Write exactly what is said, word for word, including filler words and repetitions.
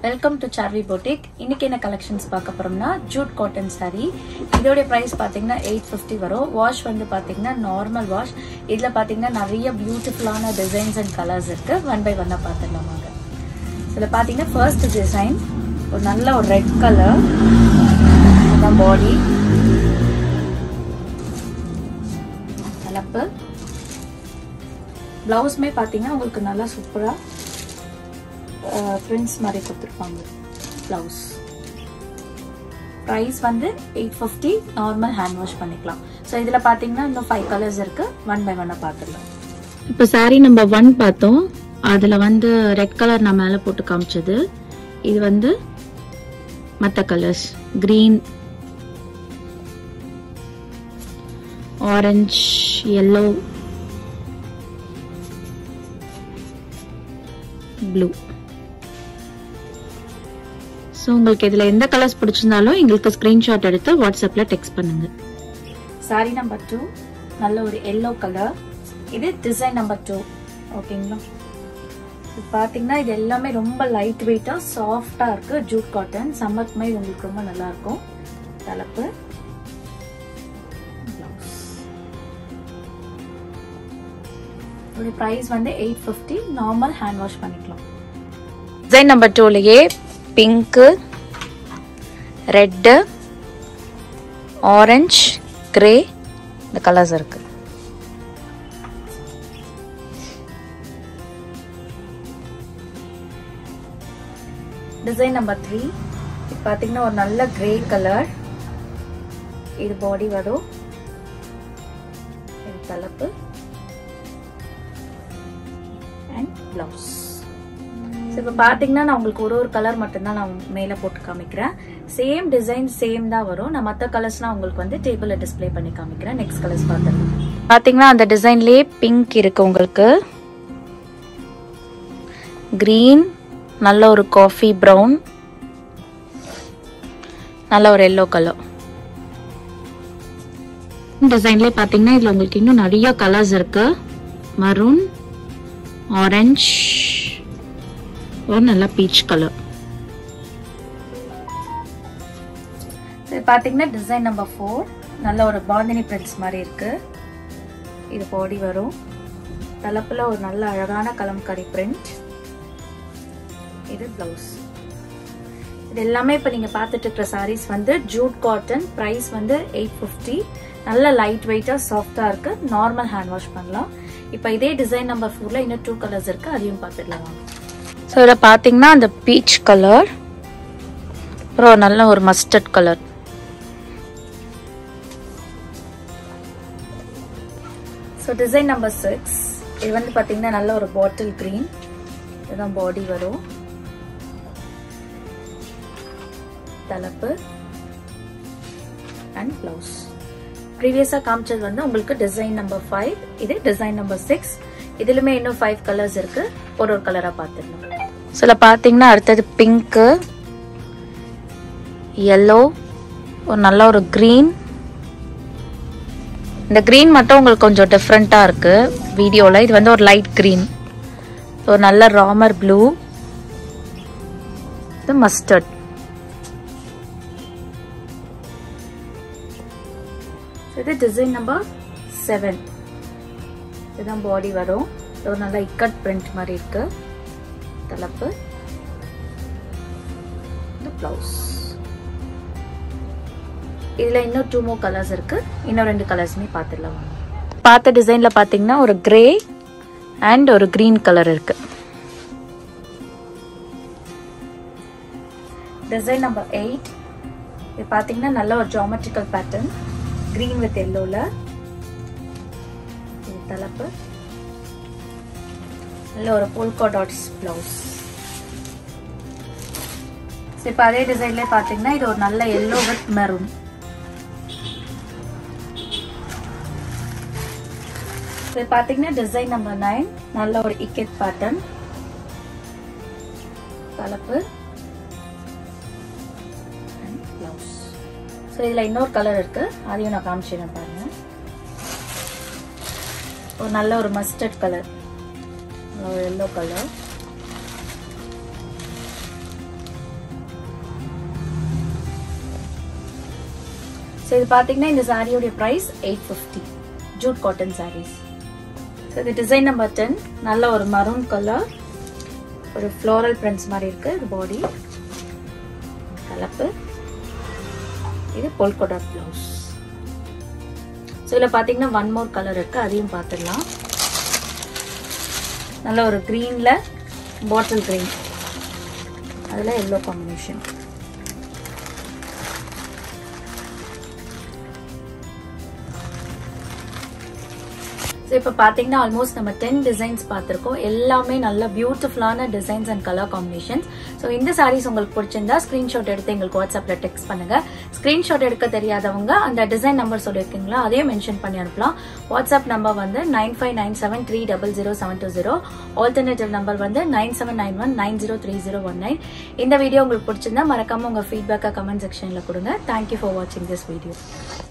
Welcome to Charvi Boutique. இன்னைக்கு என்ன collections பார்க்க போறோம்னா jute cotton saree. இதோட price பாத்தீங்கன்னா eight fifty வரும். Wash வந்து பாத்தீங்கன்னா normal wash. இதுல பாத்தீங்கன்னா நிறைய beautiful-ஆன designs and colors இருக்கு. One by one பார்த்துடலாம் வாங்க. இதுல பாத்தீங்கன்னா first design ஒரு நல்ல ஒரு red color. அதான் body. தலைப்பு. Blouse மே பாத்தீங்கன்னா உங்களுக்கு நல்லா சூப்பரா Uh, prints மாதிரி கொடுத்திருப்பாங்க blouse price வந்து eight fifty normal hand wash பண்ணிக்கலாம் சோ இதுல பாத்தீங்கன்னா இன்னும் five colors இருக்கு one by one பார்த்துடலாம் இப்போ saree number one பார்த்தோம் அதுல வந்து red color நான் மேல போட்டு காமிச்சது இது வந்து மத்த colors green orange yellow blue So, உங்களுக்கு இதுல எந்த கலர்ஸ் பிடிச்சிருந்தாலும் எங்களுக்கு ஸ்கிரீன்ஷாட் எடுத்து வாட்ஸ்அப்ல டெக்ஸ்ட் பண்ணுங்க. saree number two நல்ல ஒரு yellow கலர். இது டிசைன் நம்பர் two. ஓகேங்களா? இது பாத்தீங்கன்னா இது எல்லாமே ரொம்ப லைட் வெயிட்டா சாஃப்ட்டா இருக்கு jute cotton. சம்மர்க்குமே உங்களுக்கு ரொம்ப நல்லா இருக்கும். தலைப்பு இதோட பிரைஸ் வந்து eight fifty normal hand wash பண்ணிக்கலாம். டிசைன் நம்பர் two லயே pink red orange gray இந்த கலர்ஸ் இருக்கு டிசைன் நம்பர் three இது பாத்தீங்கன்னா ஒரு நல்ல கிரே கலர் இது பாடி வரும் இது தலைப்பு and blouse இப்போ பாத்தீங்கன்னா நான் உங்களுக்கு ஒரு ஒரு கலர் மட்டும் தான் நான் மேல போட்டு காமிக்கிறேன் சேம் டிசைன் சேம் தான் வரும் நான் மத்த கலர்ஸ்லாம் உங்களுக்கு வந்து டேபிள்ல டிஸ்ப்ளே பண்ணி காமிக்கிறேன் நெக்ஸ்ட் கலர்ஸ் பாத்துறேன் பாத்தீங்கன்னா அந்த டிசைன்லயே பிங்க் இருக்கு உங்களுக்கு கிரீன் நல்ல ஒரு காஃபி பிரவுன் நல்ல ஒரு yellow கலர் டிசைன்லயே பாத்தீங்கன்னா இதுல உங்களுக்கு இன்னும் நிறைய கலர்ஸ் இருக்கு மரூன் ஆரஞ்சு और நல்ல பீச் கலர் இது பாத்தீங்கன்னா டிசைன் நம்பர் four நல்ல ஒரு பாந்தினி பிரிண்ட்ஸ் மாதிரி இருக்கு இது பாடி வரும் தலைப்புல ஒரு நல்ல அழகான கலம்காரி பிரிண்ட் இது ப்ளவுஸ் இது எல்லாமே இப்ப நீங்க பார்த்துட்டு இருக்கிற sarees வந்து jute cotton price வந்து eight fifty நல்ல லைட் வெயிட்டா சாஃப்ட்டா இருக்கு நார்மல் ஹேண்ட் வாஷ் பண்ணலாம் இப்போ இதே டிசைன் நம்பர் four ல இன்னும் two கலர்ஸ் இருக்கு அதையும் பார்த்துடலாம் So, இத பாத்தீங்கன்னா அந்த பீச் கலர் அப்புறம் நல்ல ஒரு mustard colour So, design number six இது வந்து பாத்தீங்கன்னா நல்ல ஒரு பாட்டில் கிரீன் இதுதான் பாடி வரும் தலைப்பு and blouse ப்ரீவியஸா காமிச்சது வந்து உங்களுக்கு டிசைன் நம்பர் five இது டிசைன் நம்பர் six இதுலமே இன்னும் five கலர்ஸ் இருக்கு ஒரு ஒரு கலரா பாத்துடலாம் சில பாத்தீங்கன்னா அடுத்தது பிங்க் yellow ஒரு நல்ல ஒரு green இந்த green மட்டும் உங்களுக்கு கொஞ்சம் டிஃபரெண்டா இருக்கு வீடியோல இது வந்து ஒரு லைட் green ஒரு நல்ல ராமர் ப்ளூ இது மஸ்டர்ட் இது டிசைன் நம்பர் seven இதுதான் பாடி வரும் ஒரு நல்ல இக்கட் பிரிண்ட் மாதிரி இருக்கு தலைப்பு இந்த ப்ளவுஸ் இதுல இன்னும் two more கலர்ஸ் இருக்கு இன்னும் ரெண்டு கலர்ஸ்மே பார்த்துடலாம் பார்த்த டிசைன்ல பாத்தீங்கன்னா ஒரு கிரே அண்ட் ஒரு கிரீன் கலர் இருக்கு டிசைன் நம்பர் eight இது பாத்தீங்கன்னா நல்ல ஒரு geometrical pattern green with yellow ல தலைப்பு நல்ல ஒரு polka dots blouse இப்போ அதே டிசைன்ல பாத்தீங்கன்னா இது ஒரு நல்ல yellow with maroon இப்போ பாத்தீங்கன்னா டிசைன் நம்பர் nine நல்ல ஒரு இக்கட் பேட்டர்ன் தலைப்பு blouse சோ இதுல இன்னொரு கலர் இருக்கு அதையும் நான் காமிச்சேன் பாருங்க ஒரு நல்ல ஒரு mustard colour yellow color So இது பாத்தீங்கன்னா இந்த சாரியோட price eight fifty. Jute cotton sarees. So the design number ten. நல்ல ஒரு maroon color. ஒரு floral prints மாதிரி இருக்கு. இது body. கலப்பு. இது polka dot blouse. So இதுல பாத்தீங்கன்னா one more color இருக்கு. அதையும் பார்த்துடலாம். நல்ல ஒரு greenல bottle green. அதுல yellow combination. So இப்ப பாத்தீங்கன்னா almost நம்ம ten designs பார்த்திருக்கோம். எல்லாமே நல்ல பியூட்டிஃபுல்லான designs and color combinations. So இந்த sarees உங்களுக்கு பிடிச்சிருந்தா screenshot எடுத்து எங்களுக்கு WhatsAppல text பண்ணுங்க. Screenshot எடுக்க தெரியாதவங்க அந்த design number சொல்லிருக்கீங்களா அதையும் மென்ஷன் பண்ணி அனுப்பலாம். WhatsApp number வந்து nine five nine seven three zero zero seven two zero. Alternative number வந்து nine seven nine one nine zero three zero one nine. இந்த வீடியோ உங்களுக்கு பிடிச்சிருந்தா மறக்காம உங்க feedback கமெண்ட் செக்ஷன்ல கொடுங்க. Thank you for watching this video.